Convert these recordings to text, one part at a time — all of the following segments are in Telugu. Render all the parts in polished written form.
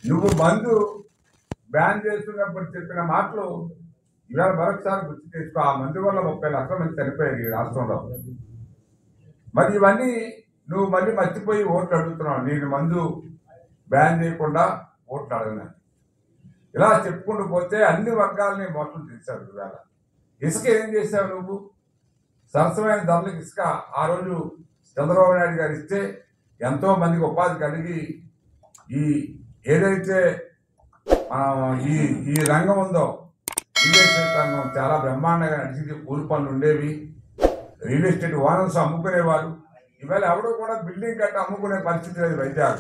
నువ్వు మందు బ్యాన్ చేస్తున్నప్పుడు చెప్పిన మాటలు ఇవాళ మరొకసారి గుర్తు చేసుకో. ఆ మందు వల్ల 30 లక్షల మంది చనిపోయారు ఈ రాష్ట్రంలో. మరి ఇవన్నీ నువ్వు మళ్ళీ మర్చిపోయి ఓట్లు అడుగుతున్నావు. నేను మందు బ్యాన్ చేయకుండా ఓట్లు అడగను. ఇలా చెప్పుకుంటూ పోతే అన్ని వర్గాలని మోసం చేశావు. ఇవాళ ఇసుక ఏం చేశావు నువ్వు? సరసమైన ధరలకు ఇసుక ఆ రోజు చంద్రబాబు నాయుడు గారు ఇస్తే ఎంతో మందికి ఉపాధి కలిగి ఈ ఏదైతే ఈ ఈ రంగం ఉందో రియల్ ఎస్టేట్ రంగం చాలా బ్రహ్మాండంగా నడిచింది. కూలి పనులు ఉండేవి, రియల్ ఎస్టేట్ ఓనర్స్ అమ్ముకునేవారు. ఇవాళ ఎవడో కూడా బిల్డింగ్ కట్టి అమ్ముకునే పరిస్థితి లేదు. వైద్యాలు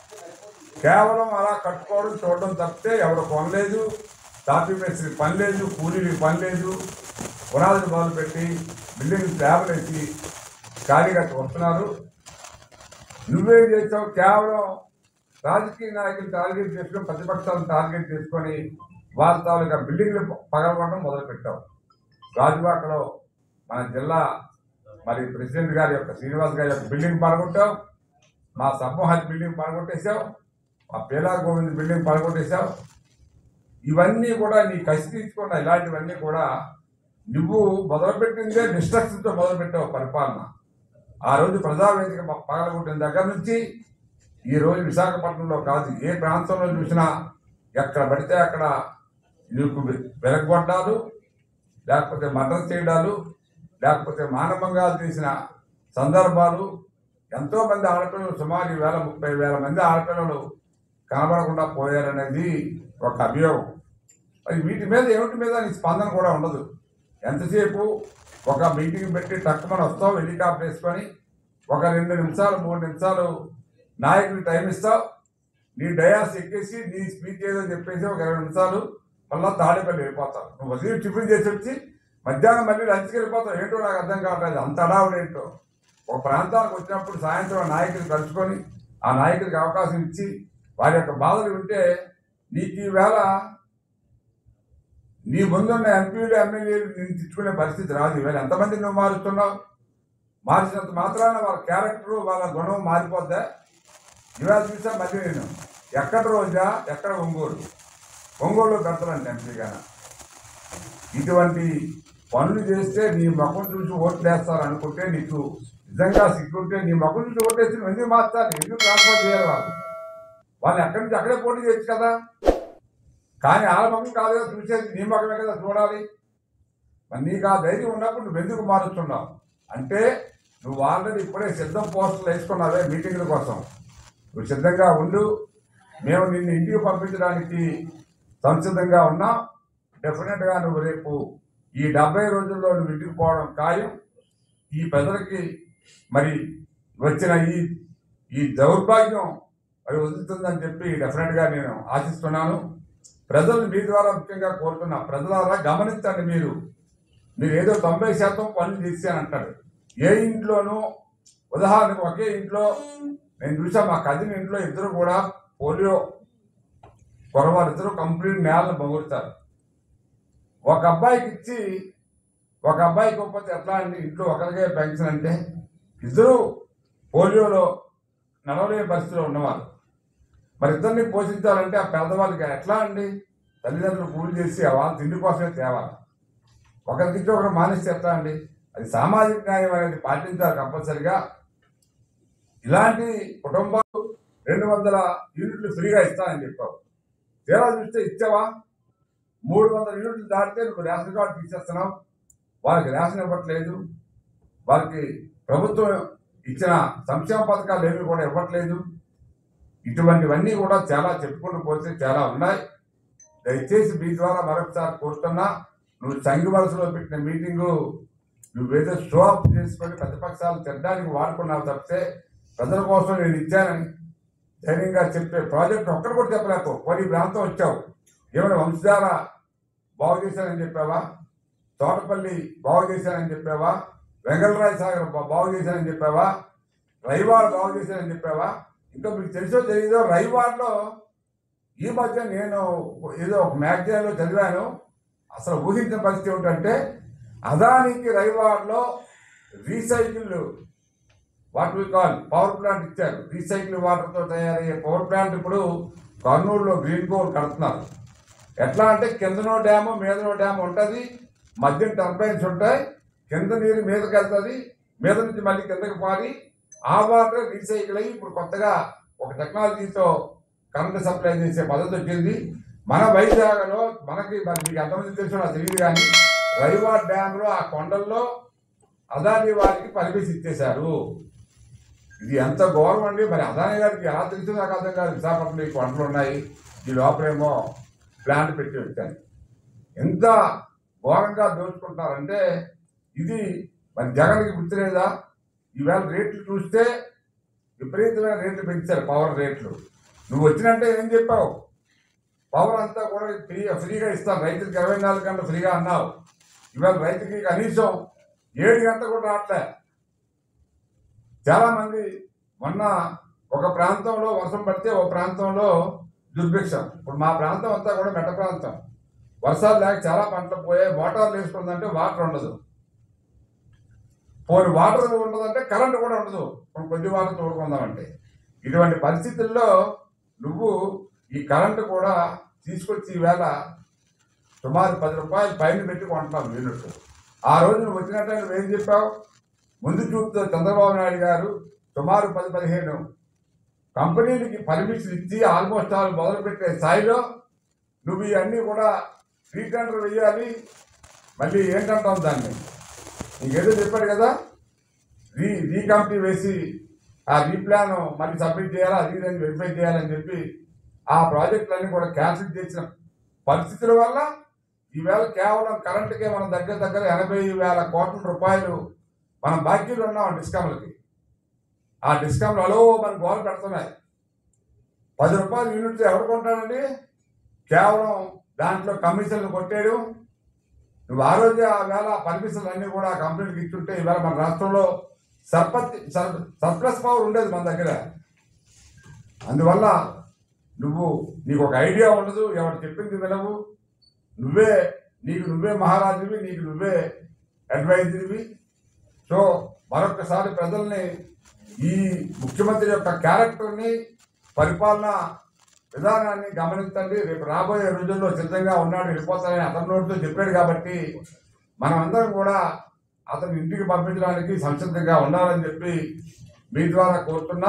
కేవలం అలా కట్టుకోవడం చూడడం తప్పితే ఎవరు కొనలేదు. టాపీ మేస్త్రి పని లేదు, కూలీలకి పని లేదు. పునాదులు మొదలు పెట్టి బిల్డింగ్ స్లాబ్లు వేసి ఖాళీ కట్టి వస్తున్నారు. నువ్వేం చేసావు? కేవలం రాజకీయ నాయకులు టార్గెట్ చేసుకొని, ప్రతిపక్షాలను టార్గెట్ చేసుకొని వాళ్ళ తాలూకా బిల్డింగ్లు పగలగొట్టడం మొదలుపెట్టావు. గాజువాకలో మన జిల్లా మరి ప్రెసిడెంట్ గారి యొక్క శ్రీనివాస్ గారి యొక్క బిల్డింగ్ పడగొట్టావు. మా సమ్మోహన్ బిల్డింగ్ పడగొట్టేశావు. మా పేలా గోవింద్ బిల్డింగ్ పడగొట్టేశావు. ఇవన్నీ కూడా నీ కసి తీర్చుకున్న ఇలాంటివన్నీ కూడా నువ్వు మొదలుపెట్టిందే డిస్ట్రక్షన్తో మొదలుపెట్టావు పరిపాలన. ఆ రోజు ప్రజావేదిక పగలగొట్టిన దగ్గర నుంచి ఈ రోజు విశాఖపట్నంలో కాదు, ఏ ప్రాంతంలో చూసినా ఎక్కడ పడితే అక్కడ నీకు వెలగొట్టాలు, లేకపోతే మర్డర్ చేయడాలు, లేకపోతే మానభంగాలు చేసిన సందర్భాలు. ఎంతోమంది ఆడపిల్లలు, సుమారు 30,000 మంది ఆడపిల్లలు కనబడకుండా పోయారనేది ఒక అభియోగం. మరి వీటి మీద ఏమిటి మీద నీ స్పందన కూడా ఉండదు. ఎంతసేపు ఒక మీటింగ్ పెట్టి టక్కుమని వస్తావు, హెలికాప్టర్ వేసుకొని ఒక 2 నిమిషాలు 3 నిమిషాలు నాయకుడికి టైం ఇస్తావు. నీ డయాస్ ఎక్కేసి నీ స్పీచ్ ఏదో చెప్పేసి ఒక 20 నిమిషాలు మళ్ళీ తాడేపల్లి వెళ్ళిపోతావు. నువ్వు ఉదయం టిఫిన్ చేసి వచ్చి మధ్యాహ్నం మళ్ళీ లంచ్కి వెళ్ళిపోతావు. ఏంటో నాకు అర్థం కావట్లేదు, అంత అడావుడు ఏంటో. ఒక ప్రాంతానికి వచ్చినప్పుడు సాయంత్రం నాయకులు కలుసుకొని ఆ నాయకుడికి అవకాశం ఇచ్చి వారి యొక్క బాధలు వింటే నీకు ఈవేళ నీ ముందున్న ఎంపీలు ఎమ్మెల్యేలు నేను తిట్టుకునే పరిస్థితి రాదు. ఈవేళ ఎంతమంది నువ్వు మారుస్తున్నావు? మార్చినంత మాత్రాన వాళ్ళ క్యారెక్టరు, వాళ్ళ గుణం మారిపోద్దా? ఇవాళ చూసా మళ్ళీ నేను ఎక్కడ రోజా, ఎక్కడ ఒంగోలు పెడతానండి ఎంపీగా. ఇటువంటి పనులు చేస్తే నీ ముఖం చూసి ఓట్లు వేస్తారు అనుకుంటే, నీకు నిజంగా సిగ్గుంటే నీ ముఖం చూసి ఓటేసి నువ్వు ఎందుకు మార్చాలి? ఎందుకు ట్రాన్స్ఫర్ చేయాలి? వాళ్ళు ఎక్కడి నుంచి అక్కడే పోటీ చేయొచ్చు కదా. కానీ వాళ్ళ ముఖం కాదు కదా చూసేది, నీ ముఖమే కదా చూడాలి. మరి నీకు ఆ ధైర్యం ఉన్నప్పుడు నువ్వు ఎందుకు మారుస్తున్నావు? అంటే నువ్వు ఆల్రెడీ ఇప్పుడే సిద్ధం పోస్టులు వేసుకున్నావే మీటింగ్ల కోసం. నువ్వు సిద్ధంగా ఉండు. మేము నిన్ను ఇంటికి పంపించడానికి సంసిద్ధంగా ఉన్నాం. డెఫినెట్గా నువ్వు రేపు ఈ 70 రోజుల్లో నువ్వు ఇంటికి పోవడం ఖాయం. ఈ ప్రజలకి మరి వచ్చిన ఈ దౌర్భాగ్యం మరి వదులుతుందని చెప్పి డెఫినెట్గా నేను ఆశిస్తున్నాను. ప్రజలు మీ ద్వారా ముఖ్యంగా కోరుతున్నా, ప్రజలారా గమనించండి. మీరు ఏదో 90% పనులు చేశానంటారు. ఏ ఇంట్లోనూ ఉదాహరణకు ఒకే ఇంట్లో నేను చూసా, మా కజిన్ ఇంట్లో ఇద్దరు కూడా పోలియో కొరవారు, ఇద్దరు కంప్లీట్ నేలను బొగురుతారు. ఒక అబ్బాయికి ఇచ్చి ఒక అబ్బాయికి ఇవ్వకపోతే ఎట్లా అండి? ఇంట్లో ఒకరికే పెన్షన్ అంటే ఇద్దరు పోలియోలో నడవలేని పరిస్థితిలో ఉన్నవారు. మరి ఇద్దరిని పోషించాలంటే ఆ పేదవాళ్ళకి ఎట్లా అండి? తల్లిదండ్రులు కూలి చేసి వాళ్ళ తిండి కోసమే తేవాలి. ఒకరికి ఒకరు మానేస్తే ఎట్లా అండి? అది సామాజిక న్యాయం అనేది పాటించాలి కంపల్సరిగా. ఇలాంటి కుటుంబాలు 200 యూనిట్లు ఫ్రీగా ఇస్తానని చెప్పావు. తీరా చూస్తే ఇచ్చావా? 300 యూనిట్లు దాటితే నువ్వు రేషన్ కార్డు తీసేస్తున్నావు. వాళ్ళకి రేషన్ ఇవ్వట్లేదు. వాళ్ళకి ప్రభుత్వం ఇచ్చిన సంక్షేమ పథకాలు ఏమి కూడా ఇవ్వట్లేదు. ఇటువంటివన్నీ కూడా చాలా చెప్పుకుంటూ పోతే చాలా ఉన్నాయి. దయచేసి మీ ద్వారా మరొకసారి కోరుతున్నా, నువ్వు సంఘ వలసలో పెట్టిన మీటింగు నువ్వేదో షో అప్ చేసుకొని ప్రతిపక్షాలు తినడానికి వాడుకున్నావు తప్పితే ప్రజల కోసం నేను ఇచ్చానని ధైర్యంగా చెప్పే ప్రాజెక్ట్ ఒక్కరు కూడా చెప్పలేకపో. కొన్ని ప్రాంతం వచ్చావు, ఏమైనా వంశధార బాగు చేశానని చెప్పావా? తోటపల్లి బాగు చేశానని చెప్పావా? వెంగళరాయ సాగర్ బాగు చేశానని చెప్పావా? రైవాడ్ బాగు చేశానని చెప్పావా? ఇంకా మీకు తెలుసో తెలియదో, రైవాడ్లో ఈ మధ్య నేను ఏదో ఒక మ్యాగజైన్లో చదివాను. అసలు ఊహించిన పరిస్థితి ఏమిటంటే, అదానికి రైవాడ్లో recycle what we call power plant ఇచ్చారు. రీసైకిల్ వాటర్తో తయారయ్యే పవర్ ప్లాంట్ ఇప్పుడు కర్నూలులో గ్రీన్ కోర్ కడుతున్నారు. ఎట్లా అంటే కిందనో డ్యాము మీదనో డ్యాము ఉంటుంది, మధ్య టర్బైన్స్ ఉంటాయి, కింద నీరు మీదకి వెళ్తుంది, మీద నుంచి మళ్ళీ కిందకి పారి ఆ వాటర్ రీసైకిల్ అయ్యి ఇప్పుడు కొత్తగా ఒక టెక్నాలజీతో కరెంట్ సప్లై చేసే పద్ధతి వచ్చింది. మన వైజాగ్లో మనకి మరి మీకు ఎంతమంది తెలుసు నాకు తెలియదు కానీ రైవాడ్ డ్యాంలో ఆ కొండల్లో అదాని వారికి పర్మిషన్ ఇచ్చేశారు. ఇది ఎంత గౌరవం అండి. మరి అదాని గారికి ఎలా తెలుసు నాకు అర్థం కాదు. విశాఖపట్నంలో ఈ కొండలు ఉన్నాయి, ఈ లోపలేమో ప్లాంట్ పెట్టి వచ్చాను. ఎంత ఘోరంగా దోచుకుంటారంటే ఇది మరి జగన్కి గుర్తులేదా? ఈవేళ రేట్లు చూస్తే విపరీతమైన రేట్లు పెంచారు, పవర్ రేట్లు. నువ్వు వచ్చినంటే ఏం చెప్పావు? పవర్ అంతా కూడా ఫ్రీగా ఇస్తాను, రైతులకు 24 గంటలు ఫ్రీగా అన్నావు. ఇవాళ రైతుకి కనీసం 7 గంటలు కూడా రావట్లే. చాలామంది మొన్న ఒక ప్రాంతంలో వర్షం పడితే ఒక ప్రాంతంలో దుర్భిక్షం. ఇప్పుడు మా ప్రాంతం అంతా కూడా మెట్ట ప్రాంతం, వర్షాలు లేక చాలా పంటలు పోయాయి. మోటార్లు వేసుకుందంటే వాటర్ ఉండదు, పోని వాటర్ ఉండదంటే కరెంటు కూడా ఉండదు. ఇప్పుడు కొద్ది వాటర్ తోడుకుందామంటే ఇటువంటి పరిస్థితుల్లో నువ్వు ఈ కరెంటు కూడా తీసుకొచ్చి ఈవేళ సుమారు 10 రూపాయలు పైన పెట్టి కొంటున్నావు యూనిట్. ఆ రోజు నువ్వు వచ్చినట్టు నువ్వేం చెప్పావు? ముందు చూపుతో చంద్రబాబు నాయుడు గారు సుమారు 10-15 కంపెనీలకి పర్మిషన్ ఇచ్చి ఆల్మోస్ట్ ఆల్ మొదలుపెట్టే స్థాయిలో నువ్వు ఇవన్నీ కూడా రీటెండర్ వేయాలి. మళ్ళీ ఏంటంటావు దాన్ని? నీకేదో చెప్పాడు కదా, రీకంపెనీ వేసి ఆ రీప్లాన్ మళ్ళీ సబ్మిట్ చేయాలా, అది దాన్ని వెరిఫై చేయాలని చెప్పి ఆ ప్రాజెక్టులన్నీ కూడా క్యాన్సిల్ చేసిన పరిస్థితుల వల్ల ఈవేళ కేవలం కరెంటుకే మనం దగ్గర 80,000 కోట్ల రూపాయలు మనం బాకీలు ఉన్నాం డిస్కామ్లకి. ఆ డిస్కామ్లు అలో మన గోల పెడుతున్నాయి. 10 రూపాయలు యూనిట్ ఎవరు కొంటాడండి? కేవలం దాంట్లో కమిషన్లు కొట్టేయడం. నువ్వు ఆ రోజే ఆ వేళ పర్మిషన్లు అన్నీ కూడా కంపెనీకి ఇచ్చుంటే ఈవేళ మన రాష్ట్రంలో సర్ప్లస్ పవర్ ఉండేది మన దగ్గర. అందువల్ల నీకు ఒక ఐడియా ఉండదు, ఎవరు చెప్పింది వినవు, నీకు నువ్వే మహారాజువి, నీకు నువ్వే అడ్వైజర్వి. సో మరొకసారి ప్రజల్ని ఈ ముఖ్యమంత్రి యొక్క క్యారెక్టర్ని, పరిపాలన విధానాన్ని గమనించండి. రేపు రాబోయే రోజుల్లో సిద్ధంగా ఉన్నాడు, వెళ్ళిపోతానని అతని నోటితో చెప్పాడు. కాబట్టి మనం అందరం కూడా అతని ఇంటికి పంపించడానికి సంసిద్ధంగా ఉండాలని చెప్పి మీ ద్వారా కోరుతున్నా.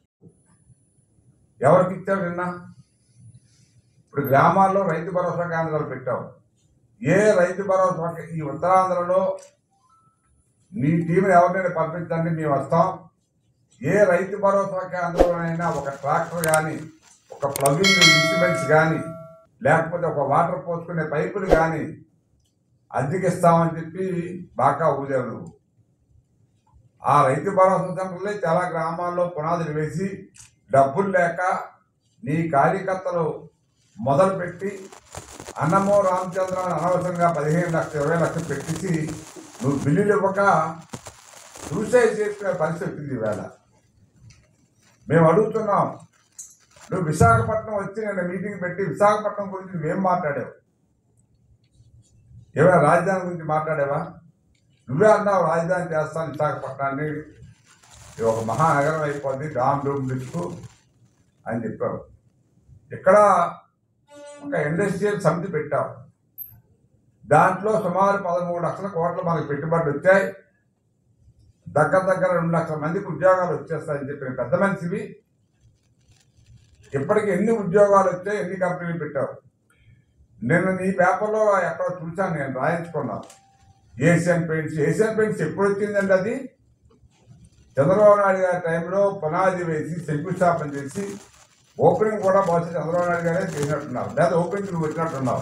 ఎవరికి ఇచ్చావు నిన్న? ఇప్పుడు గ్రామాల్లో రైతు భరోసా కేంద్రాలు పెట్టావు. ఏ రైతు భరోసా ఈ ఉత్తరాంధ్రలో నీ టీంని ఎవరినైనా పంపించండి, మేము వస్తాం. ఏ రైతు భరోసా కేంద్రంలోనైనా ఒక ట్రాక్టర్ కానీ, ఒక ప్లగింగ్ ఇన్స్ట్రుమెంట్స్ కానీ, లేకపోతే ఒక వాటర్ పోసుకునే పైపులు కానీ అద్దెకిస్తామని చెప్పి బాగా ఊదావు నువ్వు. ఆ రైతు భరోసా సెంటర్లే చాలా గ్రామాల్లో పునాదులు వేసి డబ్బులు లేక నీ కార్యకర్తలు మొదలుపెట్టి అన్నమో రామచంద్ర అనవసరంగా 15 లక్షలు 20 లక్షలు పెట్టించి నువ్వు బిల్లులు ఇవ్వక సూసైడ్ చేసుకునే పరిస్థితి వచ్చింది. ఈవేళ మేము అడుగుతున్నాం, నువ్వు విశాఖపట్నం వచ్చి నేను మీటింగ్ పెట్టి విశాఖపట్నం గురించి నువ్వేం మాట్లాడావు? ఏమైనా రాజధాని గురించి మాట్లాడావా? నువ్వే అన్నావు రాజధాని చేస్తాను విశాఖపట్నాన్ని, ఇది ఒక మహానగరం అయిపోద్ది, డామ్ డూమ్ డిస్కు అని చెప్పావు. ఇక్కడ ఒక ఇండస్ట్రియల్ సమితి పెట్టావు, దాంట్లో సుమారు 13 లక్షల కోట్లు మనకు పెట్టుబడులు వచ్చాయి. దగ్గర 2 లక్షల మందికి ఉద్యోగాలు వచ్చేస్తాయని చెప్పిన పెద్ద మనిషివి. ఇప్పటికి ఎన్ని ఉద్యోగాలు వచ్చాయి, ఎన్ని కంపెనీలు పెట్టావు? నిన్న నీ పేపర్లో ఎక్కడో చూశాను, నేను రాయించుకున్నాను. ఏషియన్ పెయింట్స్ ఎప్పుడు వచ్చిందండి? అది చంద్రబాబు నాయుడు గారి టైంలో పునాది వేసి శంకుస్థాపన చేసి ఓపెనింగ్ కూడా బహుశా చంద్రబాబు నాయుడు గారే చేసినట్టున్నారు, లేదా ఓపెనింగ్ నువ్వు వచ్చినట్టున్నావు.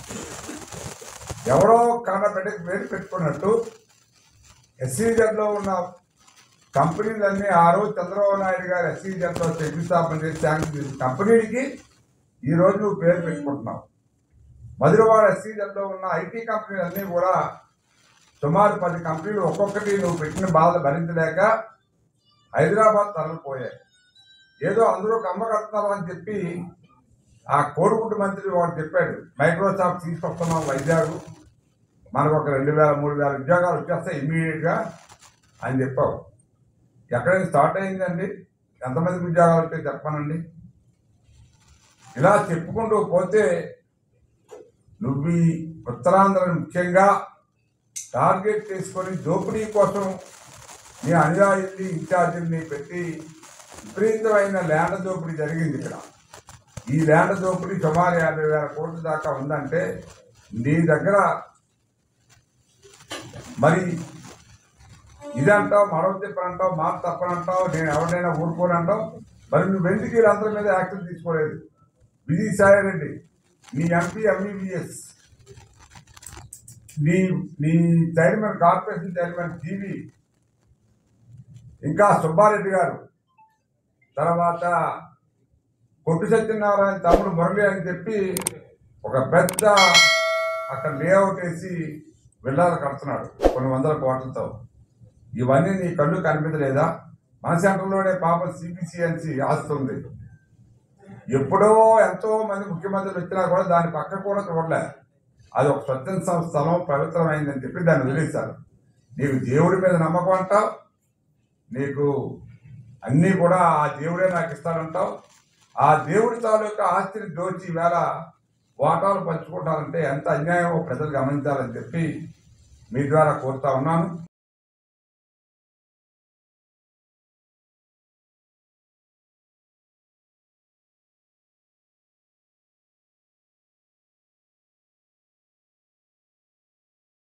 ఎవరో కన్నబిడ్డకి పేరు పెట్టుకున్నట్టు ఎస్సీజెడ్లో ఉన్న కంపెనీలన్నీ ఆ రోజు చంద్రబాబు నాయుడు గారు ఎస్సీజెడ్లో శంకుస్థాపన చేసి శాంక్షన్ చేసిన కంపెనీలకి ఈరోజు నువ్వు పేరు పెట్టుకుంటున్నావు. మధురవాడ ఎస్సీజెడ్లో ఉన్న ఐటీ కంపెనీలన్నీ కూడా సుమారు 10 కంపెనీలు ఒక్కొక్కటి నువ్వు పెట్టిన బాధ భరించలేక హైదరాబాద్ తరలిపోయాయి. ఏదో అందరూ కమ్మ కడుతున్నారు అని చెప్పి ఆ కోడిగుడ్డు మంత్రి వాడు చెప్పాడు, మైక్రోసాఫ్ట్ తీసుకొస్తున్నాం వైజాగ్, మనకు ఒక 2,000-3,000 ఉద్యోగాలు వచ్చేస్తాయి ఇమ్మీడియట్గా అని చెప్పావు. ఎక్కడైనా స్టార్ట్ అయిందండి? ఎంతమందికి ఉద్యోగాలు వచ్చాయి చెప్పానండి? ఇలా చెప్పుకుంటూ పోతే నువ్వు ఈ ఉత్తరాంధ్రను ముఖ్యంగా టార్గెట్ చేసుకొని దోపిడీ కోసం నీ అనుయాయుల్ని ఇన్ఛార్జీల్ని పెట్టి విపరీతమైన ల్యాండ్ దోపిడీ జరిగింది ఇక్కడ. ఈ ల్యాండ్ దోపిడీ సుమారు 50,000 కోట్ల దాకా ఉందంటే నీ దగ్గర మరి ఇదంటావు, మరో చెప్పనంటావు, మాట తప్పనంటావు, నేను ఎవరినైనా ఊరుకోనంటావు. మరి నువ్వు ఎందుకు వీళ్ళందరి మీద యాక్షన్ తీసుకోలేదు? విజయసాయి రెడ్డి, నీ ఎంపీ ఎంఈవిఎస్, నీ చైర్మన్, కార్పొరేషన్ చైర్మన్ జీవి, ఇంకా సుబ్బారెడ్డి గారు, తర్వాత కొట్టు సత్యనారాయణ తమ్ముడు మురళి అని చెప్పి ఒక పెద్ద అక్కడ లేఅవుట్ వేసి విల్లాలు కడుతున్నాడు కొన్ని వందల కోట్లతో. ఇవన్నీ నీ కళ్ళు కనిపించలేదా? మన సెంటర్లోనే పాపం సిబిసిఎన్సి ఆస్తుంది. ఎప్పుడో ఎంతో మంది ముఖ్యమంత్రులు వచ్చినా కూడా దాని పక్క కూడా చూడలే. అది ఒక స్వతంత్ర స్థలం, పవిత్రమైందని చెప్పి దాన్ని వదిలేశారు. నీకు దేవుడి మీద నమ్మకం అంటావు, నీకు అన్నీ కూడా ఆ దేవుడే నాకు ఇస్తాడంటావు. ఆ దేవుడి తాలూకా ఆస్తిని దోచి వేళ వాటాలు పంచుకుంటారంటే ఎంత అన్యాయమో ప్రజలు గమనించాలని చెప్పి మీ ద్వారా కోరుతా ఉన్నాను.